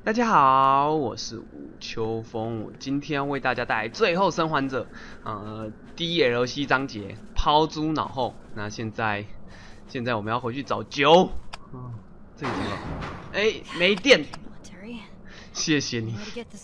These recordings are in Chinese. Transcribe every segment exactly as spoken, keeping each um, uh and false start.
大家好，我是吴秋风，我今天要为大家带来《最后生还者》呃 D L C 章节抛诸脑后。那现在，现在我们要回去找酒。嗯，这里怎么了？哎，没电。谢谢你。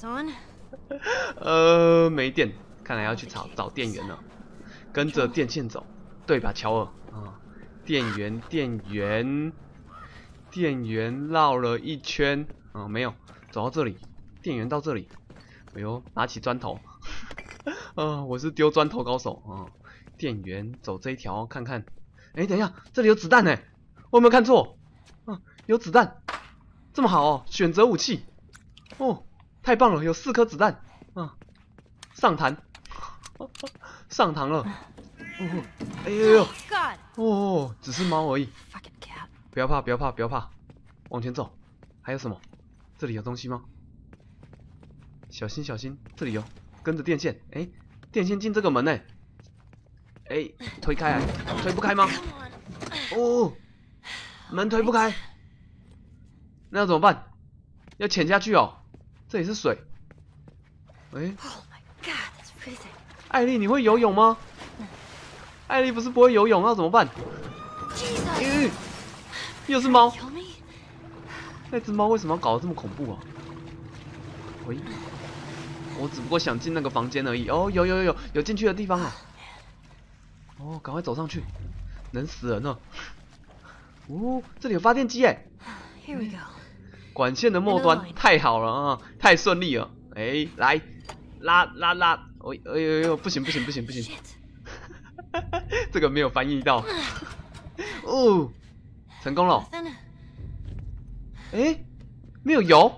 呃，没电，看来要去找找电源了。跟着电线走，对吧，乔尔？啊、嗯，电源，电源，电源绕了一圈，啊、嗯，没有。走到这里，电源到这里，哎呦，拿起砖头，啊，我是丢砖头高手啊！电源走这一条看看，哎，等一下，这里有子弹哎，我有没有看错？啊，有子弹，这么好哦，选择武器，哦，太棒了，有四颗子弹啊！上膛，上膛了，哦，哎呦呦，哦，只是猫而已，不要怕，不要怕，不要怕，往前走，还有什么？这里有东西吗？小心小心，这里有，跟着电线，哎，电线进这个门呢，哎，推开来，推不开吗？哦，门推不开，那要怎么办？要潜下去哦，这里是水，哎，艾莉你会游泳吗？艾莉不是不会游泳，那怎么办？嗯，又是猫。那只猫为什么要搞得这么恐怖啊？喂，我只不过想进那个房间而已。哦，有有有有有进去的地方啊！哦，赶快走上去，能死人了。哦，这里有发电机哎！管线的末端，太好了啊，太顺利了。哎，来拉拉拉！哦，哎呦呦，不行不行不行不行，这个没有翻译到。哦，成功了。哎，没有油，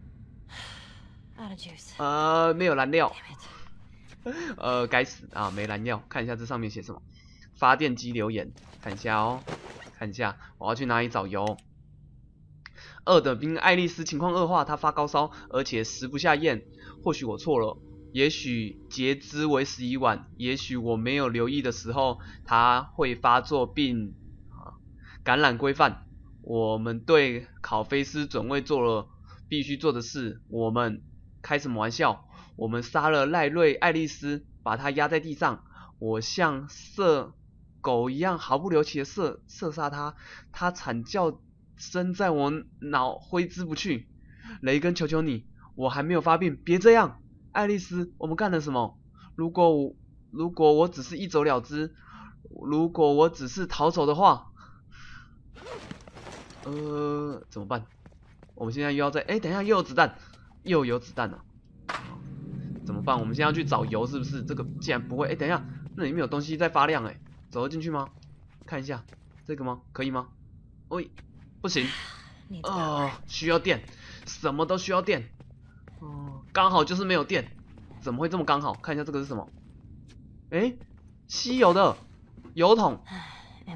呃，没有燃料，呃，该死啊，没燃料。看一下这上面写什么，发电机留言，看一下哦，看一下，我要去哪里找油？二等兵爱丽丝情况恶化，她发高烧，而且食不下咽。或许我错了，也许截肢为时已晚，也许我没有留意的时候，她会发作并啊感染规范。我们对考菲斯准尉做了必须做的事。我们开什么玩笑？我们杀了赖瑞爱丽丝，把她压在地上。我像射狗一样毫不留情的射射杀她，她惨叫声在我脑挥之不去。雷根，求求你，我还没有发病，别这样，爱丽丝，我们干了什么？如果我如果我只是一走了之，如果我只是逃走的话。呃，怎么办？我们现在又要在……哎，等一下，又有子弹，又有子弹了，怎么办？我们现在要去找油，是不是？这个竟然不会……哎，等一下，那里面有东西在发亮，哎，走得进去吗？看一下，这个吗？可以吗？喂，不行，哦，需要电，什么都需要电，哦，刚好就是没有电，怎么会这么刚好？看一下这个是什么？哎，吸油的油桶，哎。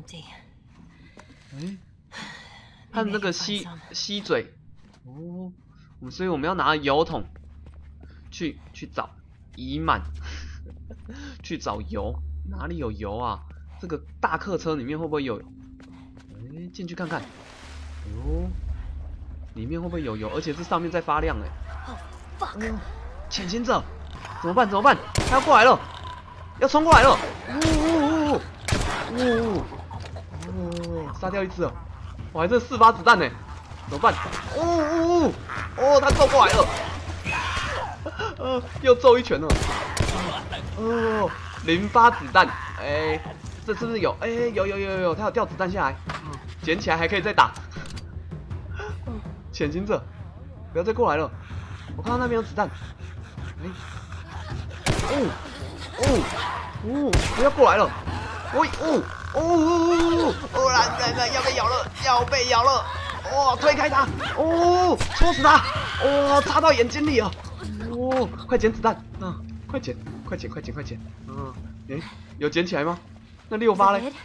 看那个吸吸嘴哦，所以我们要拿油桶去去找乙满，去找油，哪里有油啊？这个大客车里面会不会有？哎，进去看看，哦，里面会不会有油？而且这上面在发亮哎。哦，潜行者，怎么办？怎么办？他要过来了，要冲过来了！呜呜呜呜！哦，杀掉一只了。我还剩四发子弹呢，怎么办？呜呜呜！哦，他揍过来了，呃，又揍一拳了。哦，零发子弹，哎，这是不是有？哎，有有有有有，他有掉子弹下来，捡起来还可以再打。潜行者，不要再过来了，我看到那边有子弹。哎，哦哦哦，不要过来了，喂哦。哦哦哦！来来来，要被咬了，要被咬了！哦，推开他！哦，戳死他！哦，插到眼睛里了！哦，快捡子弹啊！快捡，快捡，快捡，快捡！嗯，哎，有捡起来吗？那六发嘞？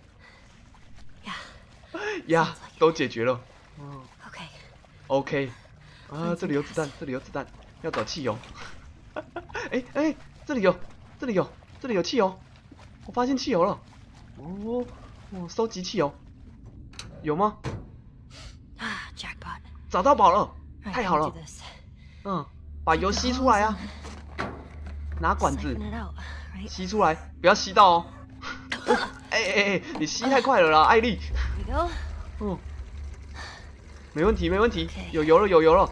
呀，都解决了。哦 ，OK， 啊，这里有子弹，这里有子弹，要找汽油。哎哎，这里有，这里有，这里有汽油，我发现汽油了。哦，我收集汽油，有吗？啊 ，jackpot！ 找到宝了， 太好了，嗯，把油吸出来啊，拿管子吸出来，不要吸到哦。哎哎哎，你吸太快了啦，艾莉。嗯，没问题没问题，有油了有油了。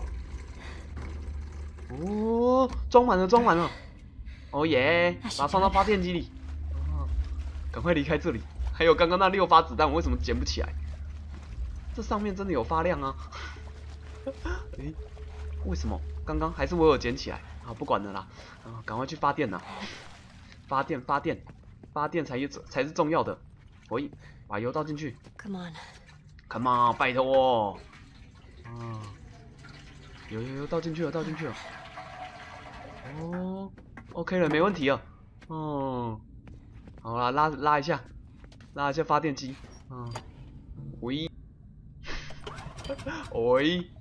哦，装满了装满了。哦耶，把它放到发电机里。哦，赶快离开这里。还有刚刚那六发子弹，我为什么捡不起来？这上面真的有发亮啊！诶，为什么？刚刚还是我有捡起来啊？不管了啦，啊，赶快去发电啦！发电发电发电才有才是重要的。我一把油倒进去。 Come on, come on， 拜托。啊，有有有，倒进去了，倒进去了。哦 ，OK 了，没问题了。哦，好啦，拉拉一下，拉一下发电机。嗯，喂，喂，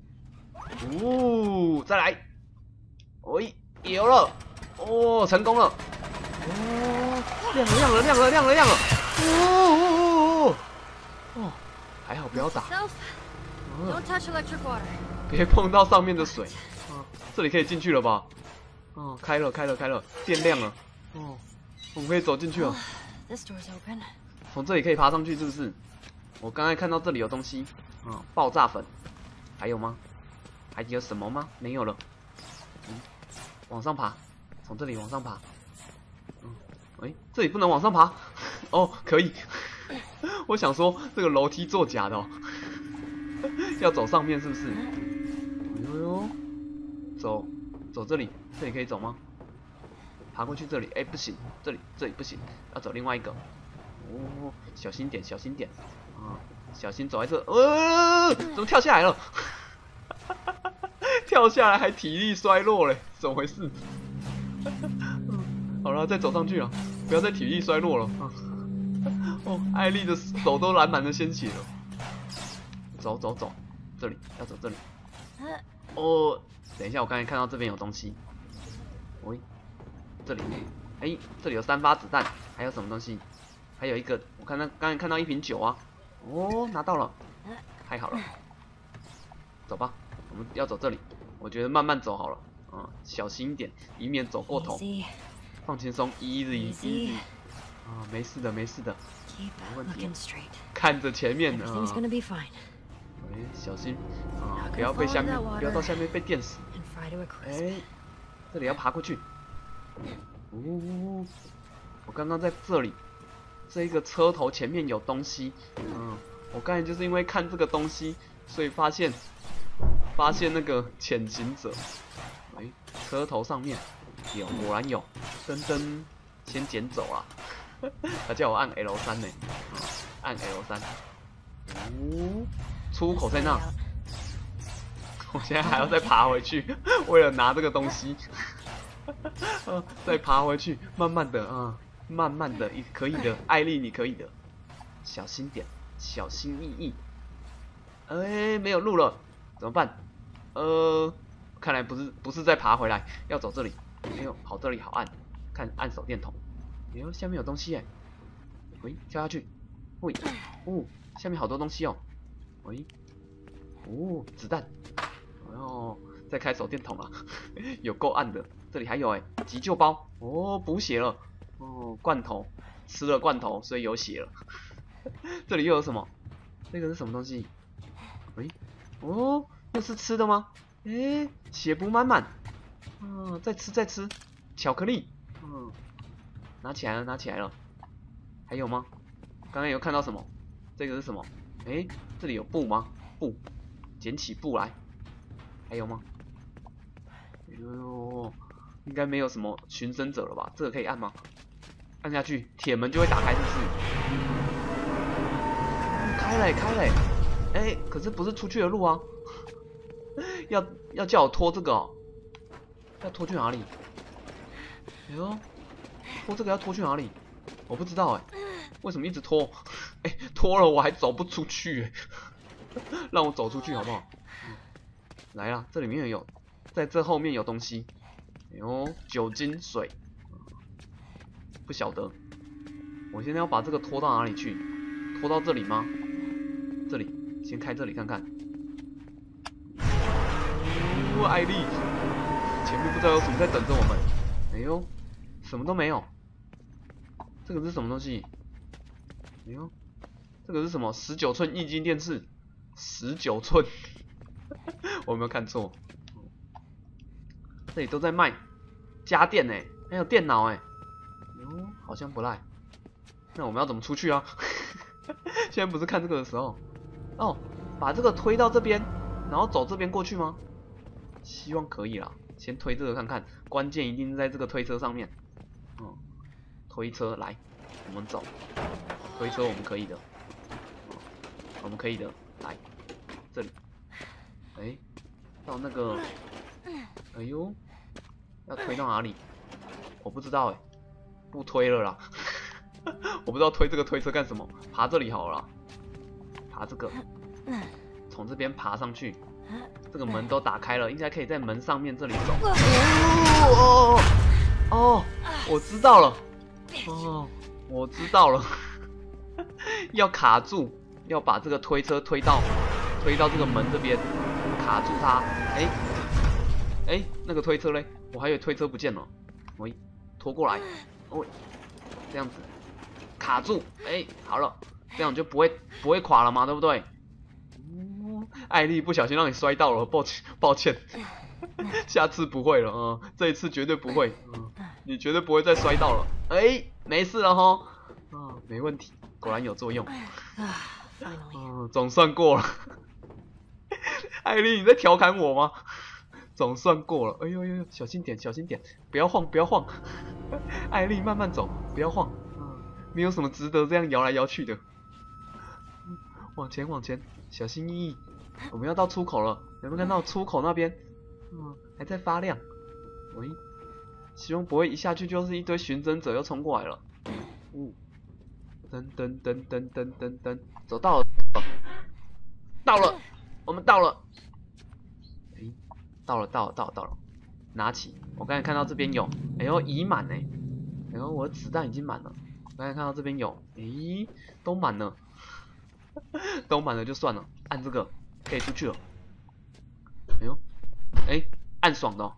呜、哦，再来，喂，有了，哦，成功了。哦，亮了，亮了，亮了，亮了，亮了。哦哦哦哦哦，还好不要打。 don't touch electric water. 别碰到上面的水。啊，这里可以进去了吧？哦，开了，开了，开了，电亮了。哦，我们可以走进去了。 This door's open. 从这里可以爬上去，是不是？我刚才看到这里有东西。啊，爆炸粉。还有吗？还有什么吗？没有了。嗯，往上爬，从这里往上爬。嗯，哎，这里不能往上爬。哦，可以。我想说这个楼梯作假的哦。要走上面是不是？哎呦呦，走走这里，这里可以走吗？爬过去这里，哎、欸、不行，这里这里不行，要走另外一个。哦，小心点，小心点啊，小心走在这。呃，怎么跳下来了？跳下来还体力衰弱嘞，怎么回事？好了，再走上去了，不要再体力衰弱了。哦，艾丽的手都染满了鲜血了。走走走，这里要走这里。哦，等一下，我刚才看到这边有东西。喂，这里，哎，这里有三发子弹，还有什么东西？还有一个，我看到刚才看到一瓶酒啊。哦，拿到了，太好了。走吧，我们要走这里。我觉得慢慢走好了，嗯，小心一点，以免走过头。放轻松 ，easy easy。啊，没事的，没事的，没问题。看着前面啊。哎，小心啊！不要被下面，不要到下面被电死。哎，这里要爬过去。哦，我刚刚在这里，这一个车头前面有东西。嗯，我刚才就是因为看这个东西，所以发现发现那个潜行者。哎，车头上面有，果然有。噔噔，先捡走了。他叫我按 L 三呢，按 L 三。哦。出口在那，我现在还要再爬回去，为了拿这个东西，呃，再爬回去，慢慢的啊、嗯，慢慢的，可以的，艾丽你可以的，小心点，小心翼翼。哎，没有路了，怎么办？呃，看来不是不是再爬回来，要走这里。哎呦，跑这里好暗，看按手电筒。哎呦，下面有东西哎，喂，跳下去，喂，哦，下面好多东西哦。喂，哦，子弹，然后再开手电筒了，有够暗的。这里还有哎，急救包，哦，补血了，哦，罐头，吃了罐头，所以有血了。这里又有什么？这个是什么东西？喂，哦，又是吃的吗？哎，血补满满，嗯，再吃再吃，巧克力，嗯，拿起来了，拿起来了。还有吗？刚刚有看到什么？这个是什么？哎，这里有布吗？布，捡起布来。还有吗？哎呦，应该没有什么寻生者了吧？这个可以按吗？按下去，铁门就会打开，是不是？开了，开了。哎，可是不是出去的路啊？要要叫我拖这个哦？要拖去哪里？哎呦，拖这个要拖去哪里？我不知道哎。为什么一直拖？哎、欸，拖了我还走不出去、欸，让我走出去好不好？嗯、来啦，这里面有，在这后面有东西。哎呦，酒精水，不晓得。我现在要把这个拖到哪里去？拖到这里吗？这里，先开这里看看。 哦，艾丽，前面不知道有什么在等着我们。哎呦，什么都没有。这个是什么东西？哎呦，这个是什么？十九寸液晶电视，十九寸，我有没有看错？这里都在卖家电呢，还有电脑哎，哟，好像不赖。那我们要怎么出去啊？现在不是看这个的时候。哦，把这个推到这边，然后走这边过去吗？希望可以啦，先推这个看看，关键一定是在这个推车上面。嗯，推车来，我们走。推车我们可以的，我们可以的，来，这里。哎，到那个，哎呦，要推到哪里？我不知道哎，不推了啦。我不知道推这个推车干什么，爬这里好了啦，爬这个，从这边爬上去，这个门都打开了，应该可以在门上面这里走。哦哦哦，我知道了，哦，我知道了，要卡住，要把这个推车推到推到这个门这边，卡住它。哎哎，那个推车嘞？我还以为推车不见了，喂，拖过来，喂，这样子。卡住，哎、欸，好了，这样就不会不会垮了嘛，对不对？哦、艾丽不小心让你摔到了，抱歉抱歉，下次不会了啊、嗯，这一次绝对不会，嗯，你绝对不会再摔到了，哎、欸，没事了哈，啊，没问题，果然有作用，嗯，总算过了。艾丽，你在调侃我吗？总算过了，哎呦呦呦，小心点小心点，不要晃不要晃，艾丽慢慢走，不要晃。没有什么值得这样摇来摇去的，往前往前，小心翼翼。我们要到出口了，有没有看到出口那边？嗯，还在发亮。喂，希望不会一下去就是一堆寻真者又冲过来了。嗯，噔噔噔噔噔噔噔，走到了，到了，我们到了。哎，到了到了到了到了，拿起，我刚才看到这边有，哎呦已满哎，哎呦我的子弹已经满了。刚才看到这边有，咦，都满了，都满了就算了，按这个可以出去了。哎呦，哎，按爽的、哦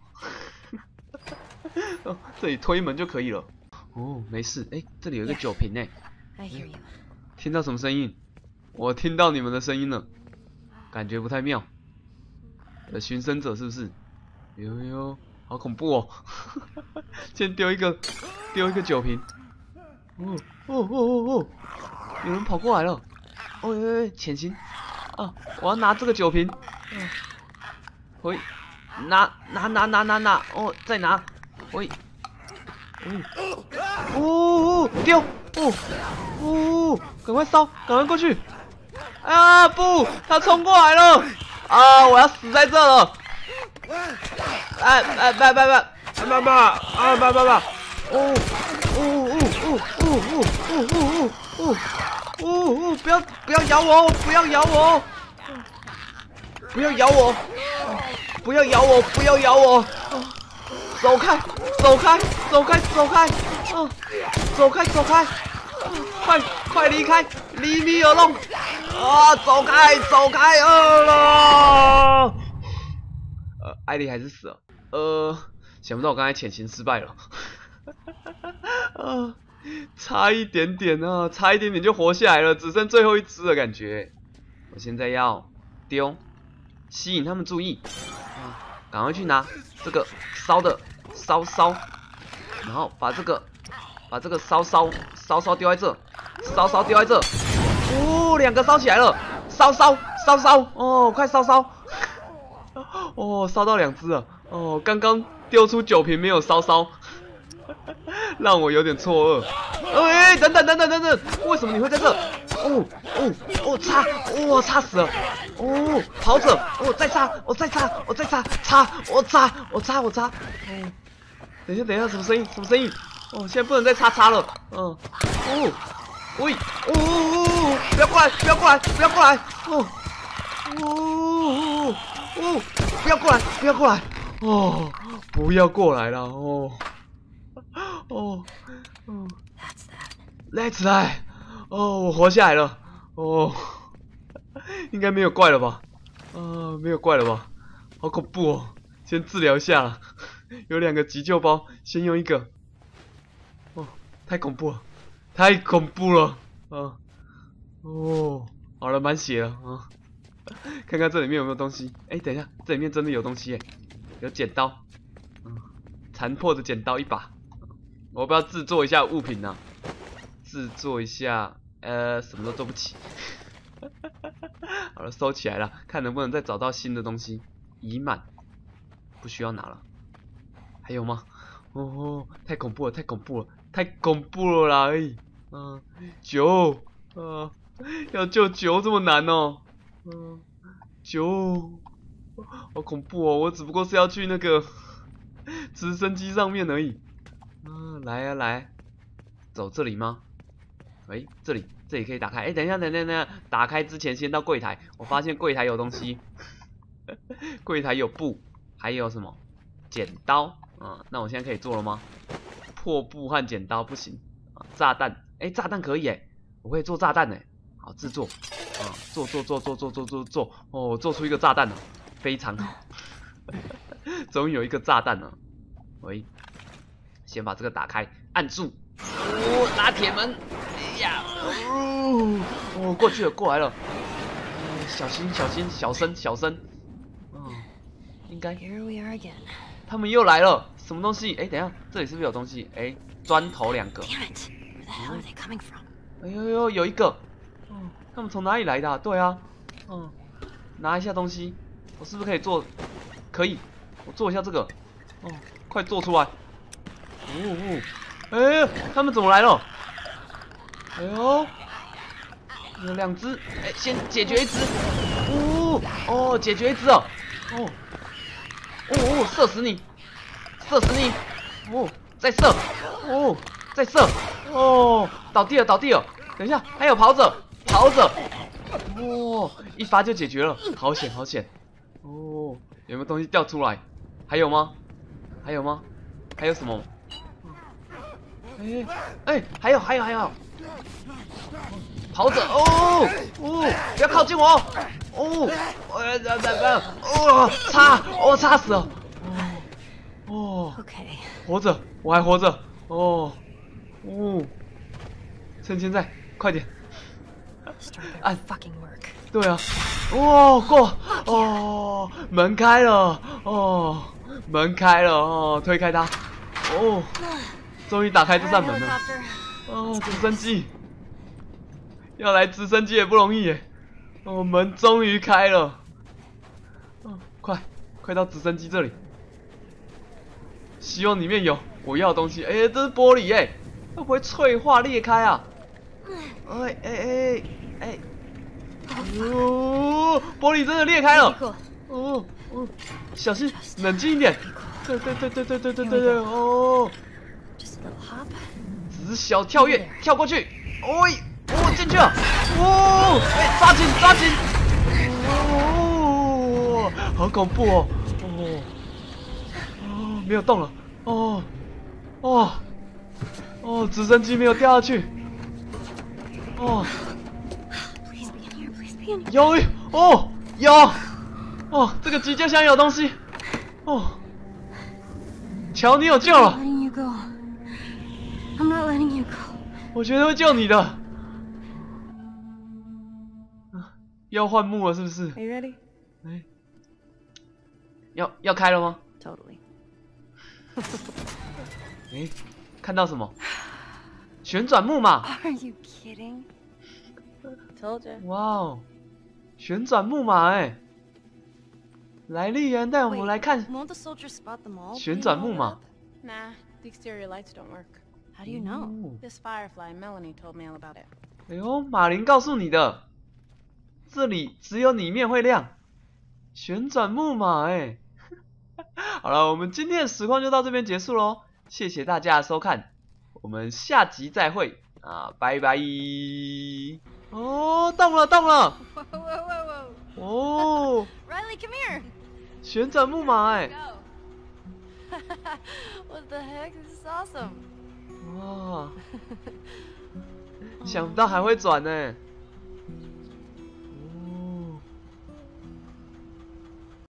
哦，这里推门就可以了。哦，没事，哎，这里有一个酒瓶哎。听到什么声音？我听到你们的声音了，感觉不太妙。有寻生者是不是？呦呦，好恐怖哦！先丢一个，丢一个酒瓶。哦哦哦哦哦！有人跑过来了！哦耶耶，潜行！啊，我要拿这个酒瓶。嗯，喂，拿拿拿拿拿拿！哦，再拿！喂，喂，哦哦丢！哦哦，赶快烧，赶快过去！啊不，他冲过来了！啊，我要死在这了！哎哎，拜拜拜拜拜拜啊拜拜拜！哦。哦哦哦哦哦哦哦哦哦！不要不要咬我！不要咬我！不要咬我！不要咬我！不要咬我！走开！走开！走开！走开！啊！走开！走开！快快离开！离你而弄！啊！走开！走开！啊！呃，艾莉还是死了。呃，想不到我刚才潜行失败了。啊，差一点点啊，差一点点就活下来了，只剩最后一只的感觉。我现在要丢，吸引他们注意，啊，赶快去拿这个烧的烧烧，然后把这个把这个烧烧烧烧丢在这，烧烧丢在这，哦，两个烧起来了，烧烧烧烧，哦，快烧烧，哦，烧到两只了，哦，刚刚丢出酒瓶没有烧烧。让我有点错愕。哎，等等等等等等，为什么你会在这？哦哦哦，插，我插死了。哦，跑者，我再插，我再插，我再插，插，我插，我插，我插。哦，等一下等一下，什么声音？什么声音？哦，现在不能再插插了。嗯，哦，喂，哦哦哦，不要过来，不要过来，不要过来。哦哦哦，不要过来，不要过来。哦，不要过来了。哦。哦，哦 ，Let's die！ 哦，我活下来了。哦，应该没有怪了吧？啊，没有怪了吧？好恐怖哦！ 先治疗一下啦。有两个急救包，先用一个。哦，太恐怖了，太恐怖了啊！哦，好了，满血了啊！看看这里面有没有东西。哎，等一下，这里面真的有东西耶，有剪刀，嗯，残破的剪刀一把。我要不要制作一下物品呢、啊？制作一下，呃，什么都做不起。好了，收起来了，看能不能再找到新的东西。已满，不需要拿了。还有吗？哦，太恐怖了，太恐怖了，太恐怖了啦！哎，嗯，九，呃，要救九这么难哦。嗯，九，好恐怖哦！我只不过是要去那个直升机上面而已。嗯，来啊来，走这里吗？哎，这里这里可以打开。哎，等一下，等一下，等一下，打开之前先到柜台。我发现柜台有东西，柜台有布，还有什么？剪刀。嗯，那我现在可以做了吗？破布和剪刀不行。啊，炸弹，哎，炸弹可以哎，我可以做炸弹哎。好，制作。啊，做做做做做做做做。哦，我做出一个炸弹了，非常好。终于有一个炸弹了。喂，先把这个打开，按住。哦，拉铁门。哎呀，哦，哦，过去了，过来了。嗯，小心，小心，小声，小声。嗯，应该。 Here we are again. 他们又来了，什么东西？哎，等一下，这里是不是有东西？哎，砖头两个。 Damn it! Where the hell are they coming from? 哎呦呦，有一个。嗯，他们从哪里来的、啊？对啊。嗯，拿一下东西，我是不是可以做？可以，我做一下这个。哦，快做出来。哦哦，哎，他们怎么来了？哎呦，有两只。哎，先解决一只。哦哦，解决一只哦。哦。哦哦，射死你！射死你！哦，再射！哦，再射！哦，倒地了，倒地了！等一下，还有跑者，跑者！哦，一发就解决了，好险，好险！哦，有没有东西掉出来？还有吗？还有吗？还有什么？哎哎，还有，还有，还有！跑者！哦哦，不要靠近我！哦，呃，怎么办？哦，差，哦，差死了！哦， Okay. 活着，我还活着。哦，哦，趁现在，快点！按 fucking work. 对啊，哦，过，哦，门开了，哦，门开了，哦，推开它，哦，终于打开这扇门了。哦，直升机，要来直升机也不容易耶。哦，门终于开了。哦，快，快到直升机这里。希望里面有我要的东西。哎、欸，这是玻璃哎，会不会脆化裂开啊？哎哎哎哎！哦，玻璃真的裂开了。哦哦，小心，冷静一点。对对对对对对对对对哦。只是小跳跃，跳过去。哦，哦，进去了。哦，哎，抓紧抓紧。哦，好恐怖哦。哦。哦，没有动了。哦，哦，哦，直升机没有掉下去。哦，有哦有哦，这个急救箱有东西。哦，乔，你有救了。我绝对会救你的。啊，要换幕了是不是？ Are you ready? 哎，要要开了吗？ Totally. 哎，看到什么？旋转木马。 Are you kidding? Told you. 哇哦，旋转木马哎！莱利人带我们来看 Won't the soldiers spot them all? 旋转木马。 Nah, the exterior lights don't work. How do you know? 哦 This Firefly, Melanie told me all about it. 哎呦，马林告诉你的，这里只有里面会亮。旋转木马哎！好了，我们今天的实况就到这边结束喽，谢谢大家的收看，我们下集再会啊，拜拜。哦，动了动了。 Whoa, whoa, whoa, whoa. 哦， Riley, come here. 旋转木马哎！ Go. What the heck? This is awesome. 哇，想不到还会转呢。